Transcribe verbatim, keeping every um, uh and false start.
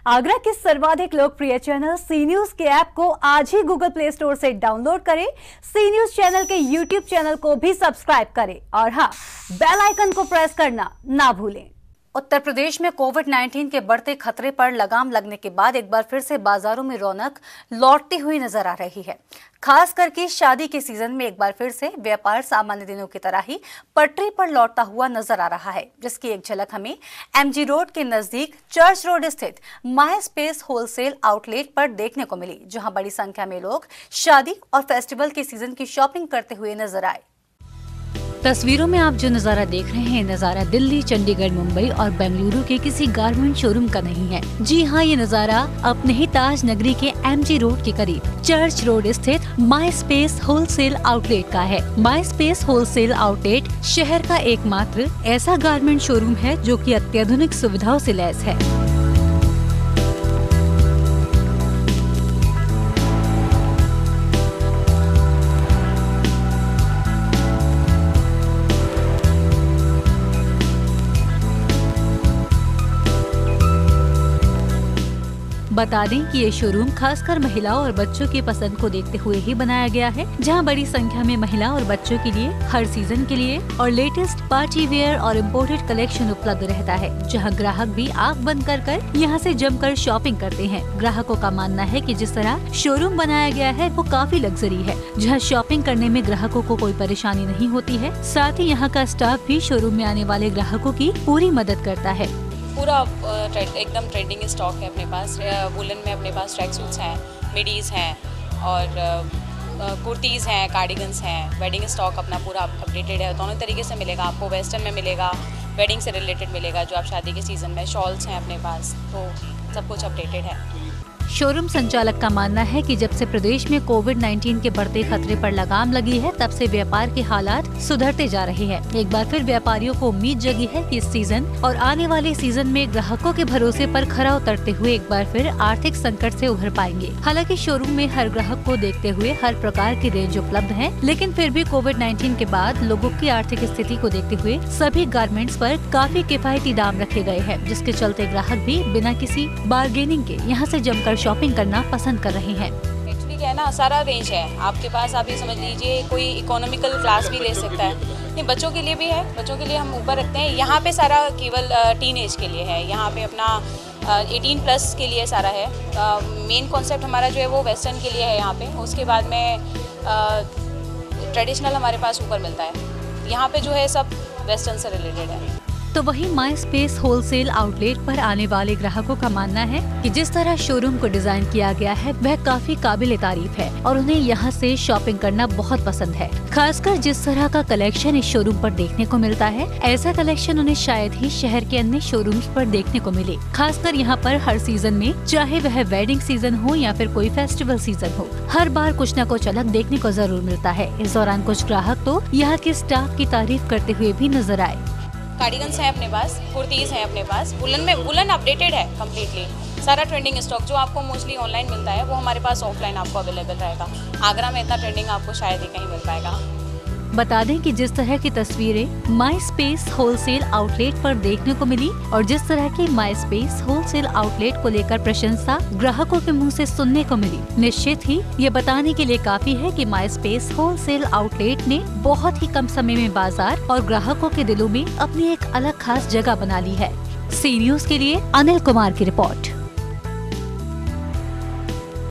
आगरा के सर्वाधिक लोकप्रिय चैनल सी न्यूज के ऐप को आज ही गूगल प्ले स्टोर से डाउनलोड करें। सी न्यूज चैनल के यूट्यूब चैनल को भी सब्सक्राइब करें और हाँ, बेल आइकन को प्रेस करना ना भूलें। उत्तर प्रदेश में कोविड नाइन्टीन के बढ़ते खतरे पर लगाम लगने के बाद एक बार फिर से बाजारों में रौनक लौटती हुई नजर आ रही है। खास करके शादी के सीजन में एक बार फिर से व्यापार सामान्य दिनों की तरह ही पटरी पर लौटता हुआ नजर आ रहा है, जिसकी एक झलक हमें एमजी रोड के नजदीक चर्च रोड स्थित माई स्पेस होलसेल आउटलेट पर देखने को मिली, जहां बड़ी संख्या में लोग शादी और फेस्टिवल के सीजन की शॉपिंग करते हुए नजर आए। तस्वीरों में आप जो नजारा देख रहे हैं, नजारा दिल्ली, चंडीगढ़, मुंबई और बेंगलुरु के किसी गारमेंट शोरूम का नहीं है। जी हाँ, ये नजारा अपने ही ताज नगरी के एमजी रोड के करीब चर्च रोड स्थित माई स्पेस होलसेल आउटलेट का है। माई स्पेस होलसेल आउटलेट शहर का एकमात्र ऐसा गारमेंट शोरूम है जो कि अत्याधुनिक सुविधाओं से लैस है। बता दें कि ये शोरूम खासकर महिलाओं और बच्चों की पसंद को देखते हुए ही बनाया गया है, जहां बड़ी संख्या में महिला और बच्चों के लिए हर सीजन के लिए और लेटेस्ट पार्टी वेयर और इम्पोर्टेड कलेक्शन उपलब्ध रहता है, जहां ग्राहक भी आंख बंद कर कर यहां से जमकर शॉपिंग करते हैं। ग्राहकों का मानना है कि जिस तरह शोरूम बनाया गया है वो काफी लग्जरी है, जहाँ शॉपिंग करने में ग्राहकों को कोई परेशानी नहीं होती है। साथ ही यहाँ का स्टाफ भी शोरूम में आने वाले ग्राहकों की पूरी मदद करता है। पूरा एकदम ट्रेंडिंग स्टॉक है अपने पास। वुलन में अपने पास ट्रैक सूट्स हैं, मिडीज़ हैं और कुर्तीज़ हैं, कार्डिगन्स हैं। वेडिंग स्टॉक अपना पूरा अपडेटेड है, दोनों तरीके से मिलेगा आपको। वेस्टर्न में मिलेगा, वेडिंग से रिलेटेड मिलेगा, जो आप शादी के सीज़न में शॉल्स हैं अपने पास, तो सब कुछ अपडेटेड है। शोरूम संचालक का मानना है कि जब से प्रदेश में कोविड नाइन्टीन के बढ़ते खतरे पर लगाम लगी है, तब से व्यापार के हालात सुधरते जा रहे हैं। एक बार फिर व्यापारियों को उम्मीद जगी है कि इस सीजन और आने वाले सीजन में ग्राहकों के भरोसे पर खरा उतरते हुए एक बार फिर आर्थिक संकट से उभर पाएंगे। हालांकि शोरूम में हर ग्राहक को देखते हुए हर प्रकार की रेंज उपलब्ध है, लेकिन फिर भी कोविड नाइन्टीन के बाद लोगों की आर्थिक स्थिति को देखते हुए सभी गारमेंट्स पर काफी किफायती दाम रखे गए हैं, जिसके चलते ग्राहक भी बिना किसी बार्गेनिंग के यहाँ से जमकर शॉपिंग करना पसंद कर रहे हैं। एक्चुअली क्या है ना, सारा रेंज है आपके पास। आप ये समझ लीजिए कोई इकोनॉमिकल क्लास भी ले सकता है, नहीं बच्चों के लिए भी है, बच्चों के लिए हम ऊपर रखते हैं। यहाँ पे सारा केवल टीन एज के लिए है, यहाँ पे अपना अठारह प्लस के लिए सारा है। मेन कॉन्सेप्ट हमारा जो है वो वेस्टर्न के लिए है यहाँ पे। उसके बाद में ट्रेडिशनल हमारे पास ऊपर मिलता है। यहाँ पे जो है सब वेस्टर्न से रिलेटेड है। तो वहीं माई स्पेस होलसेल आउटलेट पर आने वाले ग्राहकों का मानना है कि जिस तरह शोरूम को डिजाइन किया गया है वह काफी काबिल तारीफ है और उन्हें यहाँ से शॉपिंग करना बहुत पसंद है। खासकर जिस तरह का कलेक्शन इस शोरूम पर देखने को मिलता है, ऐसा कलेक्शन उन्हें शायद ही शहर के अन्य शोरूम्स पर देखने को मिले। खासकर यहाँ पर हर सीजन में, चाहे वह वेडिंग सीजन हो या फिर कोई फेस्टिवल सीजन हो, हर बार कुछ न कुछ अलग देखने को जरूर मिलता है। इस दौरान कुछ ग्राहक तो यहाँ के स्टाफ की तारीफ करते हुए भी नजर आए। कार्डिगन्स हैं अपने पास, कुर्तीज़ हैं अपने पास। वुलन में वुलन अपडेटेड है कम्प्लीटली। सारा ट्रेंडिंग स्टॉक जो आपको मोस्टली ऑनलाइन मिलता है वो हमारे पास ऑफलाइन आपको अवेलेबल रहेगा। आगरा में इतना ट्रेंडिंग आपको शायद ही कहीं मिल पाएगा। बता दें कि जिस तरह की तस्वीरें माई स्पेस होलसेल आउटलेट पर देखने को मिली और जिस तरह की माई स्पेस होलसेल आउटलेट को लेकर प्रशंसा ग्राहकों के मुंह से सुनने को मिली, निश्चित ही ये बताने के लिए काफी है कि माई स्पेस होलसेल आउटलेट ने बहुत ही कम समय में बाजार और ग्राहकों के दिलों में अपनी एक अलग खास जगह बना ली है। सी न्यूज के लिए अनिल कुमार की रिपोर्ट।